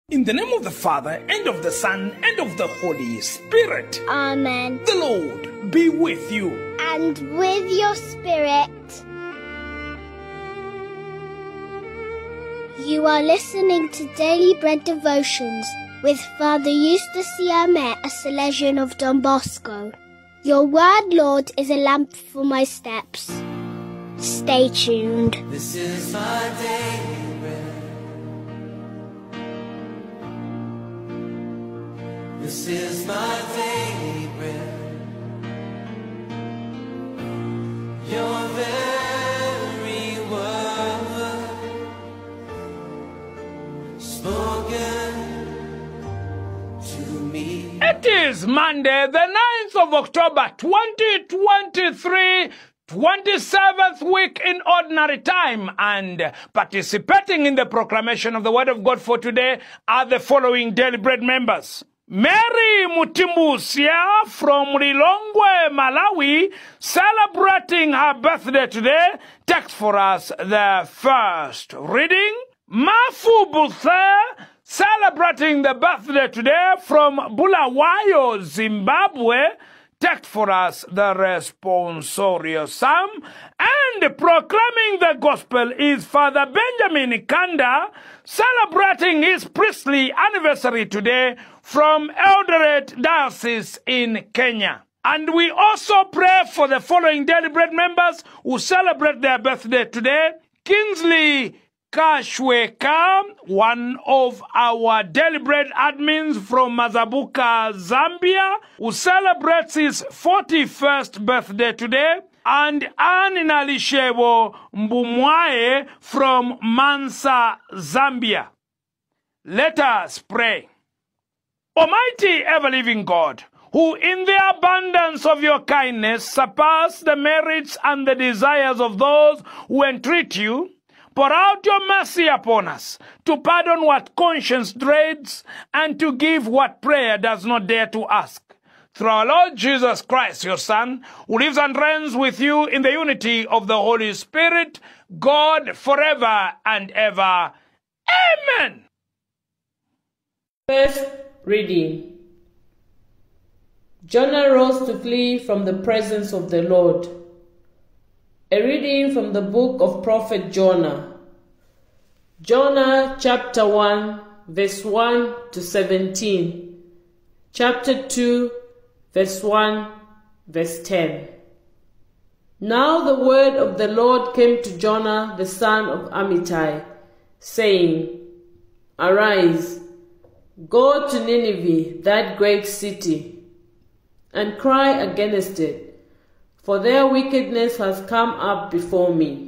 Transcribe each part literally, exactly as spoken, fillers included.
In the name of the Father, and of the Son, and of the Holy Spirit. Amen. The Lord be with you. And with your spirit. You are listening to Daily Bread Devotions with Father Eustace, Siame, a salesian of Don Bosco. Your word, Lord, is a lamp for my steps. Stay tuned. This is my daily bread. This is my daily bread. Your very word spoken to me. It is Monday, the ninth of October, twenty twenty-three, twenty-seventh week in ordinary time, and participating in the proclamation of the word of God for today are the following Daily Bread members. Mary Mutimbusia from Lilongwe, Malawi, celebrating her birthday today, takes for us the first reading. Mafu Buthe, celebrating the birthday today from Bulawayo, Zimbabwe, takes for us the responsorial psalm. And proclaiming the gospel is Father Benjamin Kanda, celebrating his priestly anniversary today from Eldoret Diocese in Kenya. And we also pray for the following Daily Bread members who celebrate their birthday today. Kingsley Kashweka, one of our Daily Bread admins from Mazabuka, Zambia, who celebrates his forty-first birthday today. And Anne Nalishebo Mbumwae from Mansa, Zambia. Let us pray. Almighty ever-living God, who in the abundance of your kindness surpass the merits and the desires of those who entreat you, pour out your mercy upon us, to pardon what conscience dreads, and to give what prayer does not dare to ask. Through our Lord Jesus Christ, your Son, who lives and reigns with you in the unity of the Holy Spirit, God forever and ever. Amen. First reading. Jonah rose to flee from the presence of the Lord. A reading from the book of Prophet Jonah. Jonah chapter one, verse one to seventeen. Chapter two, verse one, verse ten. Now the word of the Lord came to Jonah the son of Amittai, saying, Arise, go to Nineveh, that great city, and cry against it, for their wickedness has come up before me.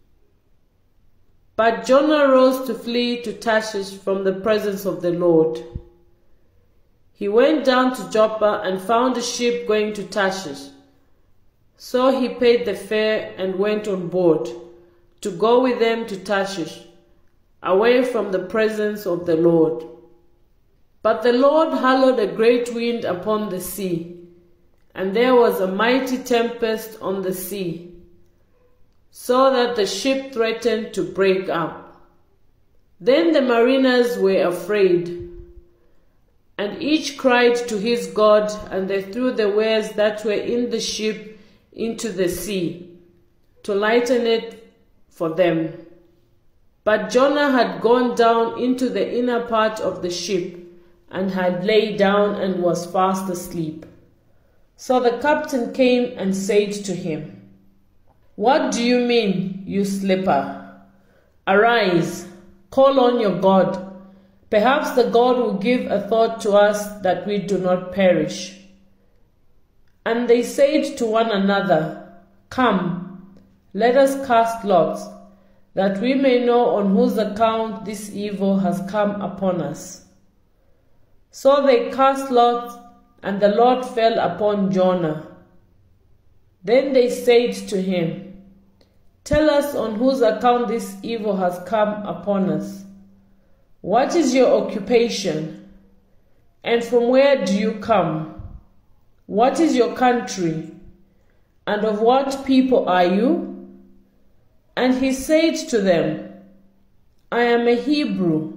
But Jonah rose to flee to Tarshish from the presence of the Lord. He went down to Joppa and found a ship going to Tarshish. So he paid the fare and went on board to go with them to Tarshish, away from the presence of the Lord. But the Lord hallowed a great wind upon the sea, and there was a mighty tempest on the sea, so that the ship threatened to break up. Then the mariners were afraid, and each cried to his God, and they threw the wares that were in the ship into the sea, to lighten it for them. But Jonah had gone down into the inner part of the ship, and had laid down and was fast asleep. So the captain came and said to him, What do you mean, you sleeper? Arise, call on your God. Perhaps the God will give a thought to us that we do not perish. And they said to one another, Come, let us cast lots, that we may know on whose account this evil has come upon us. So they cast lots, and the lot fell upon Jonah. Then they said to him, Tell us on whose account this evil has come upon us. What is your occupation? And from where do you come? What is your country? And of what people are you? And he said to them, I am a Hebrew,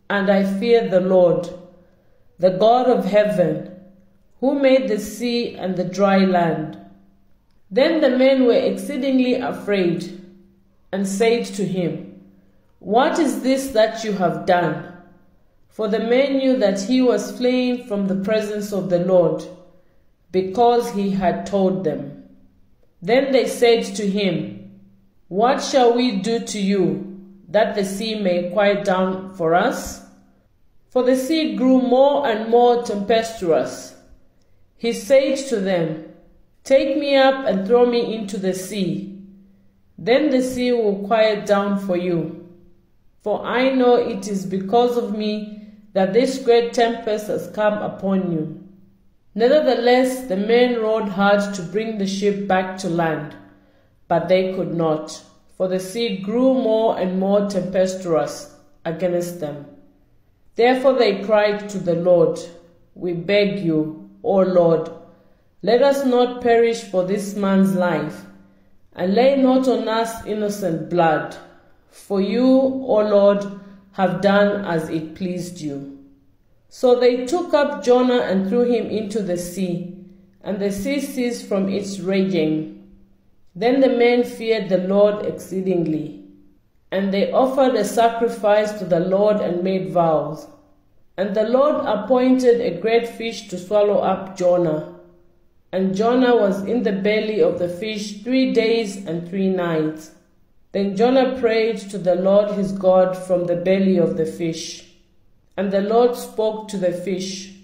and I feared the Lord, the God of heaven, who made the sea and the dry land. Then the men were exceedingly afraid, and said to him, What is this that you have done? For the men knew that he was fleeing from the presence of the Lord, because he had told them. Then they said to him, What shall we do to you, that the sea may quiet down for us? For the sea grew more and more tempestuous. He said to them, Take me up and throw me into the sea. Then the sea will quiet down for you. For I know it is because of me that this great tempest has come upon you. Nevertheless, the men rowed hard to bring the ship back to land, but they could not, for the sea grew more and more tempestuous against them. Therefore they cried to the Lord, We beg you, O Lord, let us not perish for this man's life, and lay not on us innocent blood. For you, O Lord, have done as it pleased you. So they took up Jonah and threw him into the sea, and the sea ceased from its raging. Then the men feared the Lord exceedingly, and they offered a sacrifice to the Lord and made vows. And the Lord appointed a great fish to swallow up Jonah. And Jonah was in the belly of the fish three days and three nights. Then Jonah prayed to the Lord his God from the belly of the fish. And the Lord spoke to the fish,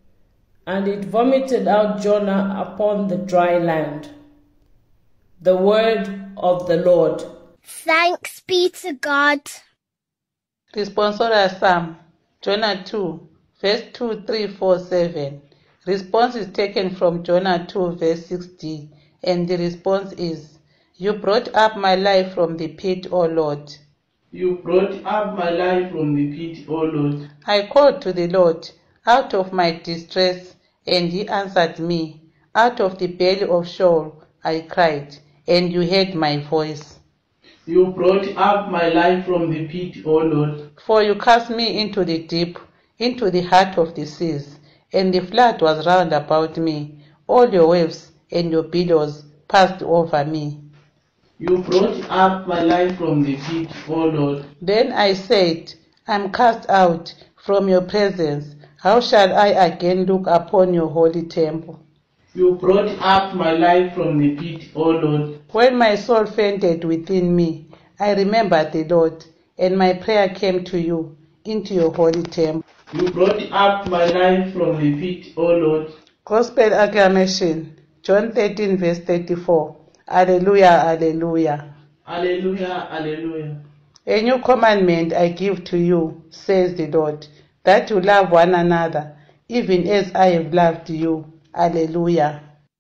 and it vomited out Jonah upon the dry land. The word of the Lord. Thanks be to God. Responsorial Psalm, Jonah two, verse two, three, four, seven. Response is taken from Jonah two, verse sixty, and the response is, You brought up my life from the pit, O Lord. You brought up my life from the pit, O Lord. I called to the Lord out of my distress, and he answered me. Out of the belly of Sheol I cried, and you heard my voice. You brought up my life from the pit, O Lord. For you cast me into the deep, into the heart of the seas, and the flood was round about me. All your waves and your billows passed over me. You brought up my life from the pit, O Lord. Then I said, I am cast out from your presence. How shall I again look upon your holy temple? You brought up my life from the pit, O Lord. When my soul fainted within me, I remembered the Lord, and my prayer came to you into your holy temple. You brought up my life from the pit, O Lord. Gospel acclamation, John thirteen, verse thirty-four. Alleluia, alleluia. Alleluia, alleluia. A new commandment I give to you, says the Lord, that you love one another, even as I have loved you. Alleluia.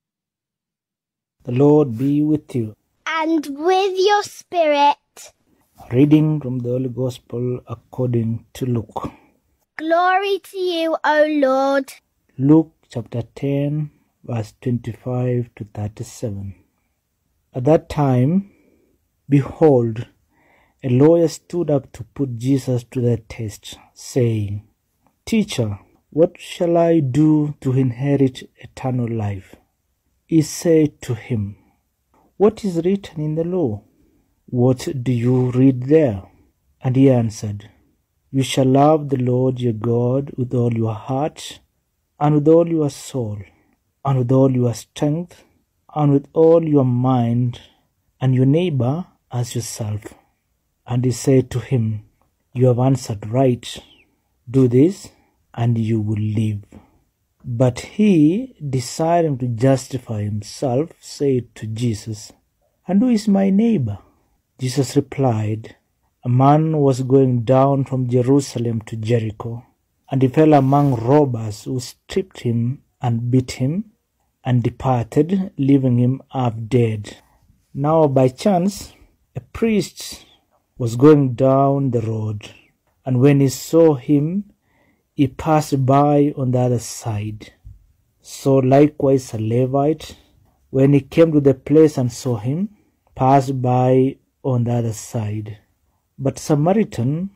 The Lord be with you. And with your spirit. A reading from the Holy Gospel according to Luke. Glory to you, O Lord. Luke chapter ten, verse twenty-five to thirty-seven. At that time, behold, a lawyer stood up to put Jesus to the test, saying, Teacher, what shall I do to inherit eternal life? He said to him, What is written in the law? What do you read there? And he answered, You shall love the Lord your God with all your heart, and with all your soul, and with all your strength, and with all your mind, and your neighbor as yourself. And he said to him, You have answered right. Do this, and you will live. But he, desiring to justify himself, said to Jesus, And who is my neighbor? Jesus replied, A man was going down from Jerusalem to Jericho, and he fell among robbers who stripped him and beat him, and departed, leaving him half dead. Now by chance, a priest was going down the road, and when he saw him, he passed by on the other side. So likewise a Levite, when he came to the place and saw him, passed by on the other side. But Samaritan,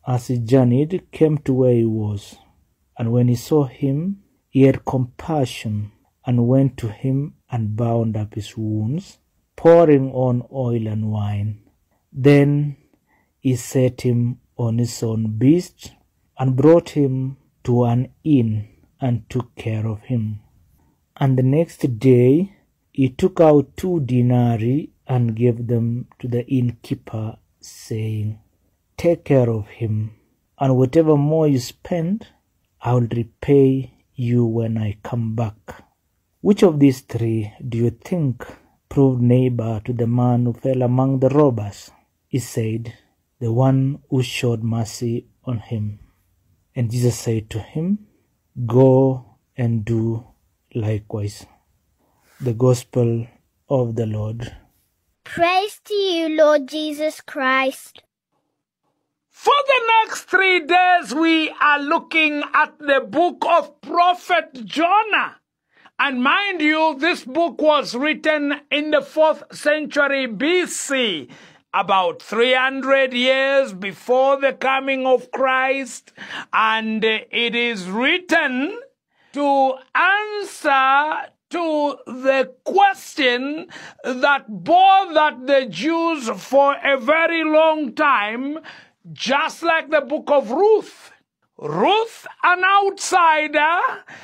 as he journeyed, came to where he was. And when he saw him, he had compassion and went to him and bound up his wounds, pouring on oil and wine. Then he set him on his own beast and brought him to an inn and took care of him. And the next day he took out two denarii and gave them to the innkeeper, saying, "Take care of him, and whatever more you spend, I will repay you when I come back." Which of these three do you think proved neighbor to the man who fell among the robbers? He said, "The one who showed mercy on him." And Jesus said to him, "Go and do likewise." The Gospel of the Lord. Praise to you, Lord Jesus Christ. For the next three days, we are looking at the book of Prophet Jonah. And mind you, this book was written in the fourth century B C, about three hundred years before the coming of Christ. And it is written to answer to the question that bothered the Jews for a very long time, just like the book of Ruth. Ruth, an outsider,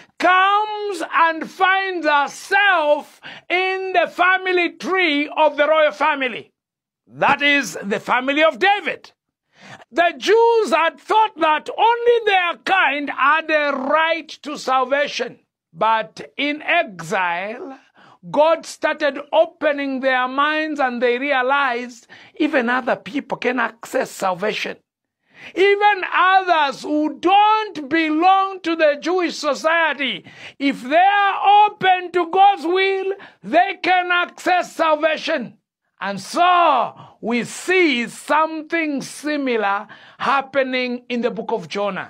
comes and finds herself in the family tree of the royal family. That is the family of David. The Jews had thought that only their kind had a right to salvation. But in exile, God started opening their minds and they realized even other people can access salvation. Even others who don't belong to the Jewish society, if they are open to God's will, they can access salvation. And so we see something similar happening in the book of Jonah.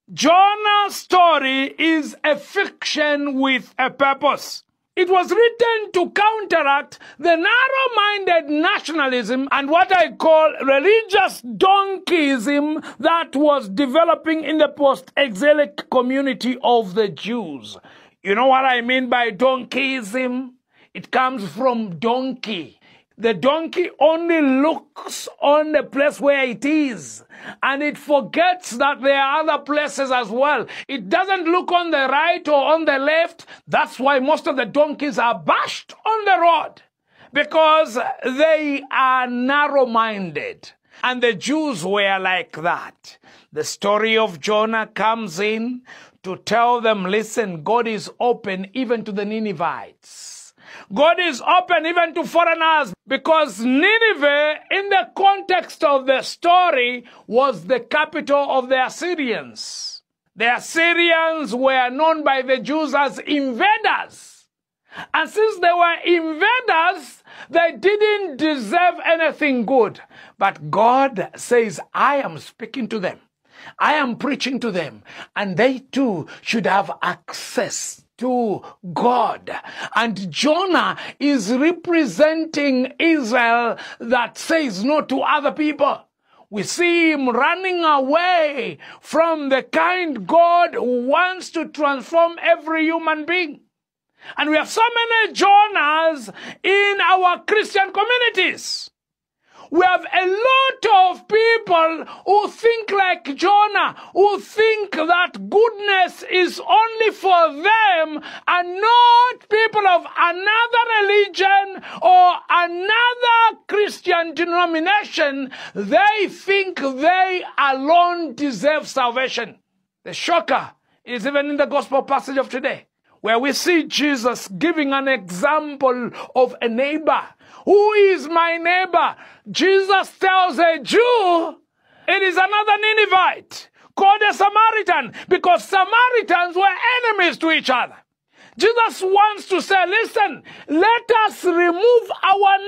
Jonah's story is a fiction with a purpose. It was written to counteract the narrow-minded nationalism and what I call religious donkeyism that was developing in the post-exilic community of the Jews. You know what I mean by donkeyism? It comes from donkey. The donkey only looks on the place where it is, and it forgets that there are other places as well. It doesn't look on the right or on the left. That's why most of the donkeys are bashed on the road, because they are narrow-minded. And the Jews were like that. The story of Jonah comes in to tell them, listen, God is open even to the Ninevites. God is open even to foreigners, because Nineveh, in the context of the story, was the capital of the Assyrians. The Assyrians were known by the Jews as invaders. And since they were invaders, they didn't deserve anything good. But God says, I am speaking to them. I am preaching to them. And they too should have access to God. And Jonah is representing Israel that says no to other people. We see him running away from the kind God who wants to transform every human being. And we have so many Jonahs in our Christian communities. We have a lot of people who think like Jonah, who think that goodness is only for them and not people of another religion or another Christian denomination. They think they alone deserve salvation. The shocker is even in the gospel passage of today, where we see Jesus giving an example of a neighbor. Who is my neighbor? Jesus tells a Jew it is another Ninevite called a Samaritan, because Samaritans were enemies to each other. Jesus wants to say, listen, let us remove our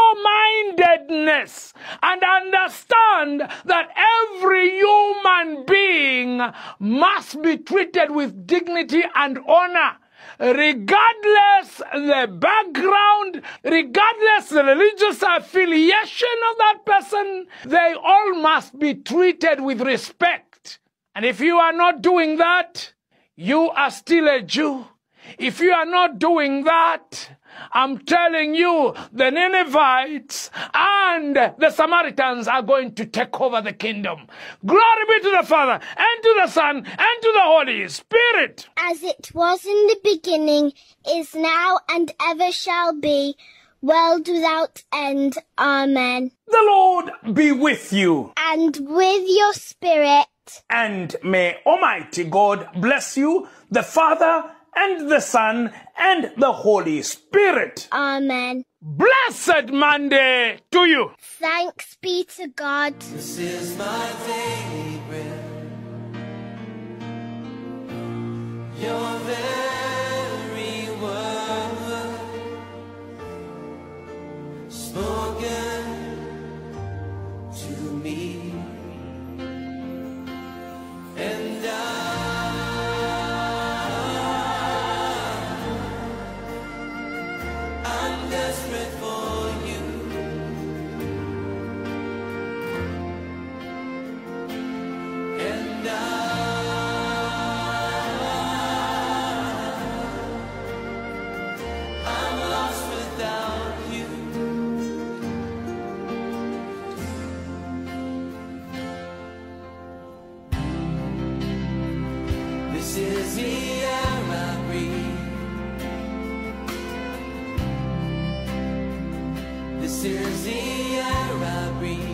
narrow-mindedness and understand that every human being must be treated with dignity and honor. regardless the background, regardless the religious affiliation of that person, they all must be treated with respect. And if you are not doing that, you are still a Jew. If you are not doing that, I'm telling you, the Ninevites and the Samaritans are going to take over the kingdom. Glory be to the Father, and to the Son, and to the Holy Spirit. As it was in the beginning, is now, and ever shall be, world without end. Amen. The Lord be with you. And with your spirit. And may Almighty God bless you, the Father, and the Son, and the Holy Spirit. Amen. Blessed Monday to you. Thanks be to God. This is my daily bread. Your very word spoken to me, and I I'm desperate for you, and I, I'm lost without you. This is the air I breathe. This is the air I breathe.